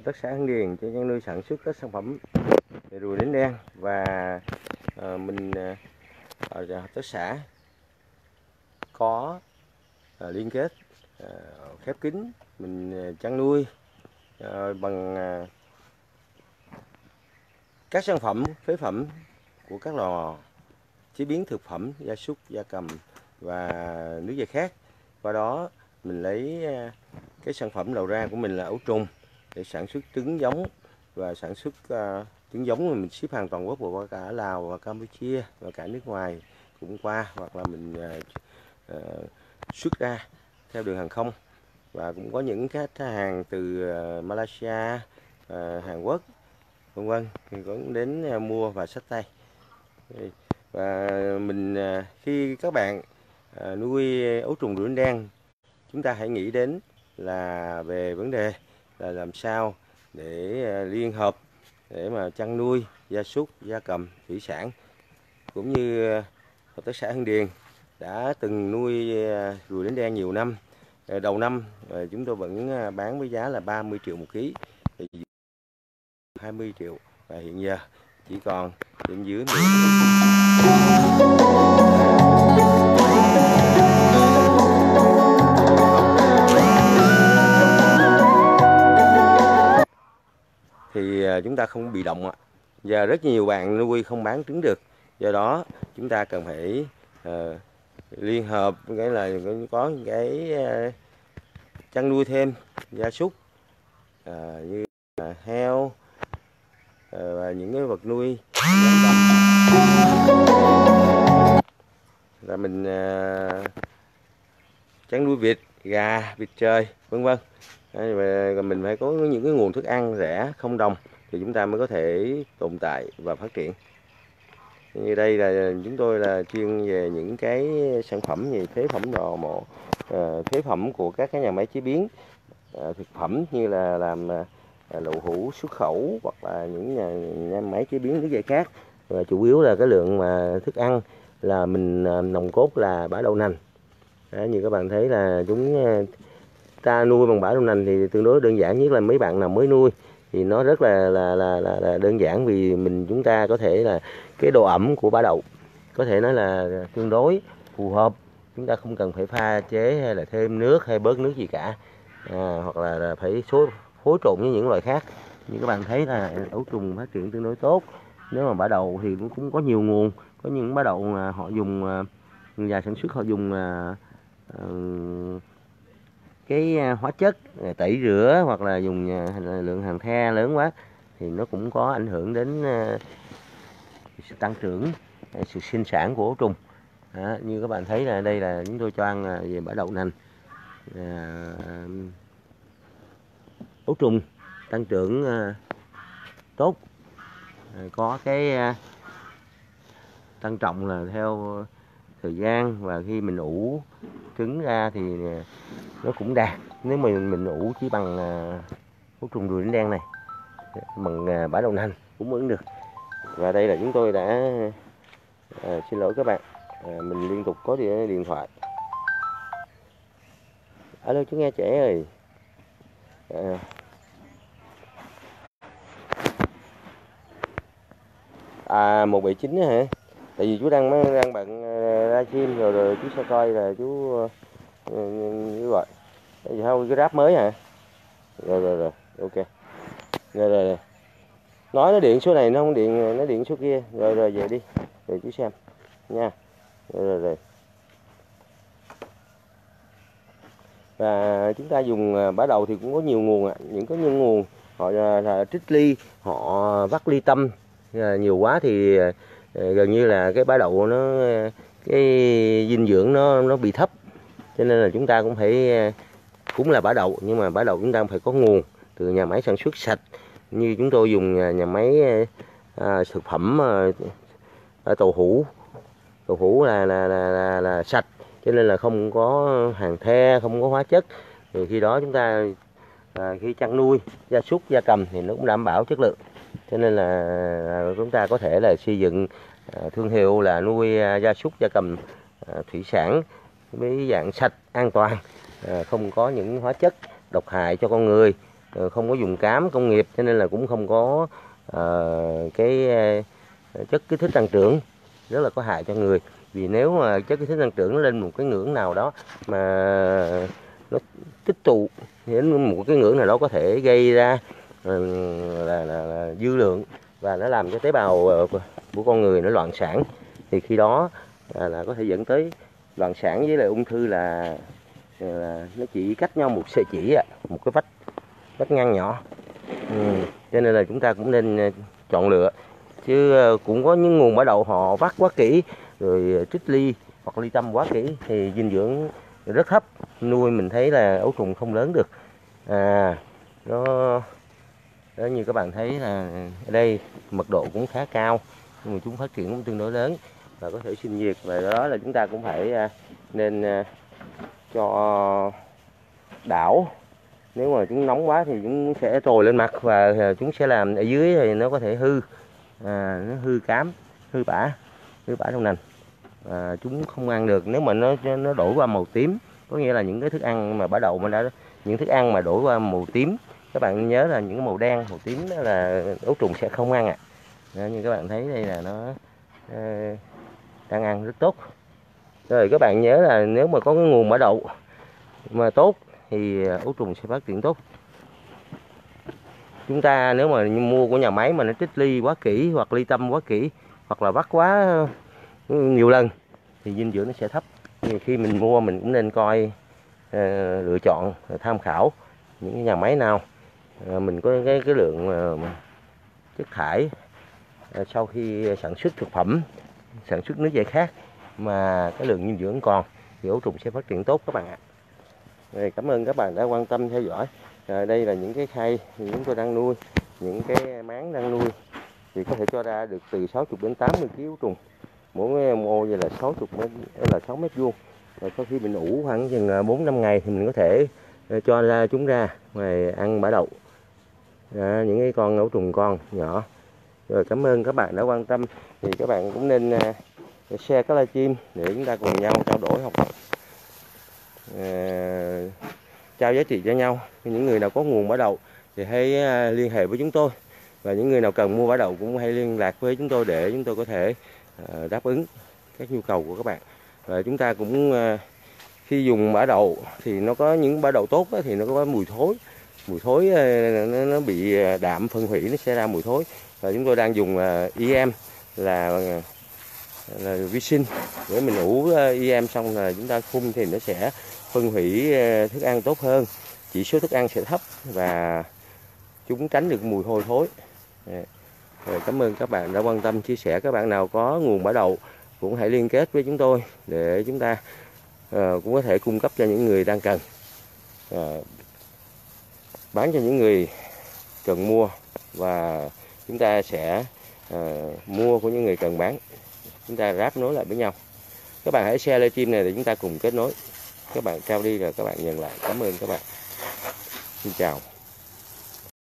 tác xã Hưng Điền cho chăn nuôi sản xuất các sản phẩm về ruồi đánh đen. Và mình ở hợp tác xã có liên kết khép kín, mình chăn nuôi bằng các sản phẩm phế phẩm của các lò chế biến thực phẩm gia súc, gia cầm và nước dạy khác. Qua đó mình lấy cái sản phẩm đầu ra của mình là ấu trùng để sản xuất trứng giống và sản xuất trứng giống, mà mình ship hàng toàn quốc qua cả Lào và Campuchia và cả nước ngoài cũng qua, hoặc là mình xuất ra theo đường hàng không, và cũng có những cái hàng từ Malaysia, Hàn Quốc vân vân có đến mua và xách tay. Và mình khi các bạn nuôi ấu trùng ruồi đen, chúng ta hãy nghĩ đến là về vấn đề là làm sao để liên hợp để mà chăn nuôi gia súc, gia cầm, thủy sản. Cũng như hợp tác xã Hưng Điền đã từng nuôi ruồi đánh đen nhiều năm. Đầu năm chúng tôi vẫn bán với giá là 30 triệu một ký, 20 triệu, và hiện giờ chỉ còn trên dưới 10. Thì chúng ta không bị động ạ. Giờ rất nhiều bạn nuôi không bán trứng được, do đó chúng ta cần phải liên hợp, cái là có cái chăn nuôi thêm gia súc như heo và những cái vật nuôi là mình chăn nuôi vịt, gà, vịt trời vân vân. Và mình phải có những cái nguồn thức ăn rẻ không đồng thì chúng ta mới có thể tồn tại và phát triển. Như đây là chúng tôi là chuyên về những cái sản phẩm về phế phẩm lò mổ, phế phẩm của các cái nhà máy chế biến thực phẩm, như là làm đậu hũ xuất khẩu, hoặc là những nhà máy chế biến nước dạy khác. Và chủ yếu là cái lượng mà thức ăn là mình nòng cốt là bã đậu nành. Đó, như các bạn thấy là chúng ta nuôi bằng bã đậu nành thì tương đối đơn giản, nhất là mấy bạn nào mới nuôi thì nó rất là đơn giản, vì chúng ta có thể là cái độ ẩm của bã đậu có thể nói là tương đối phù hợp, chúng ta không cần phải pha chế hay là thêm nước hay bớt nước gì cả, hoặc là phải phối trộn với những loại khác. Như các bạn thấy là ấu trùng phát triển tương đối tốt. Nếu mà bã đậu thì cũng có nhiều nguồn, có những bã đậu họ dùng, nhà sản xuất họ dùng cái hóa chất tẩy rửa, hoặc là dùng lượng hàng the lớn quá thì nó cũng có ảnh hưởng đến sự tăng trưởng, sự sinh sản của ấu trùng. Đó, như các bạn thấy là đây là chúng tôi cho ăn về bã đậu nành. Ấu trùng tăng trưởng tốt, có cái tăng trọng là theo thời gian, và khi mình ủ trứng ra thì nó cũng đạt. Nếu mà mình ủ chỉ bằng ấu trùng ruồi đánh đen này, bằng bã đậu nành cũng vẫn được. Và đây là chúng tôi đã xin lỗi các bạn, mình liên tục có điện thoại. Alo chú nghe trẻ ơi. 179 hả? Tại vì chú đang bận livestream rồi chú sẽ coi là chú gọi. Thì không, cái ráp mới hả? Rồi, ok. Rồi. Nói nó điện số này, nó không điện, nó điện số kia. Rồi về đi. Rồi chú xem nha. Rồi. Và chúng ta dùng bã đậu thì cũng có nhiều nguồn ạ. Những nguồn họ là trích ly, họ vắt ly tâm nhiều quá thì gần như là cái bã đậu nó, cái dinh dưỡng nó bị thấp, cho nên là chúng ta cũng phải, cũng là bã đậu nhưng mà bã đậu chúng ta phải có nguồn từ nhà máy sản xuất sạch. Như chúng tôi dùng nhà máy thực phẩm tàu hũ là sạch, cho nên là không có hàng the, không có hóa chất. Thì khi đó chúng ta khi chăn nuôi gia súc, gia cầm thì nó cũng đảm bảo chất lượng. Cho nên là chúng ta có thể là xây dựng thương hiệu là nuôi gia súc, gia cầm, thủy sản với dạng sạch, an toàn, không có những hóa chất độc hại cho con người, không có dùng cám công nghiệp, cho nên là cũng không có cái chất kích thích tăng trưởng, rất là có hại cho người. Vì nếu mà chất kích thích tăng trưởng nó lên một cái ngưỡng nào đó mà nó tích tụ đến một cái ngưỡng nào đó có thể gây ra là dư lượng, và nó làm cho tế bào của con người nó loạn sản, thì khi đó là có thể dẫn tới loạn sản với lại ung thư, là nó chỉ cách nhau một sợi chỉ một cái vách ngăn nhỏ. Cho nên là chúng ta cũng nên chọn lựa, chứ cũng có những nguồn bã đậu họ vắt quá kỹ rồi trích ly hoặc ly tâm quá kỹ thì dinh dưỡng rất thấp, nuôi mình thấy là ấu trùng không lớn được. Nó như các bạn thấy là ở đây mật độ cũng khá cao, nhưng mà chúng phát triển cũng tương đối lớn và có thể sinh nhiệt, và đó là chúng ta cũng phải nên cho đảo. Nếu mà chúng nóng quá thì chúng sẽ trồi lên mặt và chúng sẽ làm ở dưới thì nó có thể hư, nó hư cám, hư bã trong nành, chúng không ăn được. Nếu mà nó đổi qua màu tím, có nghĩa là những cái thức ăn mà bã đậu mà những thức ăn mà đổi qua màu tím, các bạn nhớ là những cái màu đen, màu tím đó là ấu trùng sẽ không ăn như các bạn thấy đây là nó đang ăn rất tốt. Rồi các bạn nhớ là nếu mà có cái nguồn bã đậu mà tốt thì ấu trùng sẽ phát triển tốt. Chúng ta nếu mà mua của nhà máy mà nó trích ly quá kỹ hoặc ly tâm quá kỹ hoặc là vắt quá nhiều lần thì dinh dưỡng nó sẽ thấp. Thì khi mình mua mình cũng nên coi lựa chọn tham khảo những cái nhà máy nào mình có cái lượng chất thải sau khi sản xuất thực phẩm, sản xuất nước giải khát mà cái lượng dinh dưỡng còn thì ấu trùng sẽ phát triển tốt các bạn ạ. Rồi, cảm ơn các bạn đã quan tâm theo dõi. Đây là những cái khay chúng tôi đang nuôi, những cái máng đang nuôi thì có thể cho ra được từ 60 đến 80 kg ấu trùng. Mỗi ô vậy là 6 mét vuông. Rồi sau khi mình ủ khoảng chừng 4-5 ngày thì mình có thể cho chúng ra ngoài ăn bã đậu. Những cái con ấu trùng con nhỏ. Rồi cảm ơn các bạn đã quan tâm. Thì các bạn cũng nên share cái livestream để chúng ta cùng nhau trao đổi học tập, trao giá trị cho nhau. Những người nào có nguồn bã đậu thì hãy liên hệ với chúng tôi, và những người nào cần mua bã đậu cũng hãy liên lạc với chúng tôi để chúng tôi có thể đáp ứng các nhu cầu của các bạn. Và chúng ta cũng khi dùng bã đậu thì nó có những bã đậu tốt thì nó có mùi thối, nó bị đạm phân hủy, nó sẽ ra mùi thối. Và chúng tôi đang dùng IM là vi sinh để mình ủ IM xong là chúng ta phun thì nó sẽ phân hủy thức ăn tốt hơn, chỉ số thức ăn sẽ thấp và chúng tránh được mùi hôi thối. Rồi, cảm ơn các bạn đã quan tâm chia sẻ. Các bạn nào có nguồn bã đậu cũng hãy liên kết với chúng tôi để chúng ta cũng có thể cung cấp cho những người đang cần, bán cho những người cần mua, và chúng ta sẽ mua của những người cần bán. Chúng ta ráp nối lại với nhau. Các bạn hãy share livestream này để chúng ta cùng kết nối. Các bạn trao đi rồi các bạn nhận lại. Cảm ơn các bạn. Xin chào.